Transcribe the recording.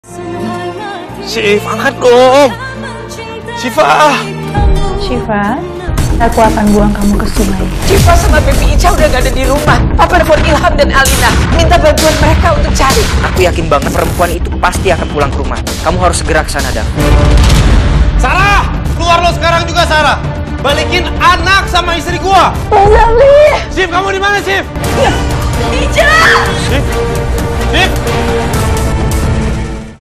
Syif, angkat dong. Syifa. Syifa, aku akan buang kamu ke sungai. Syifa sama Baby Ica udah gak ada di rumah. Papa nelfon Ilham dan Alina, minta bantuan mereka untuk cari. Aku yakin banget perempuan itu pasti akan pulang ke rumah. Kamu harus segera ke sana, Dam. Sarah, keluar lo sekarang juga, Sarah. Balikin anak sama istri gua. Bang Zamli! Syif, kamu di mana, Syif? Ica! Syif? Syif?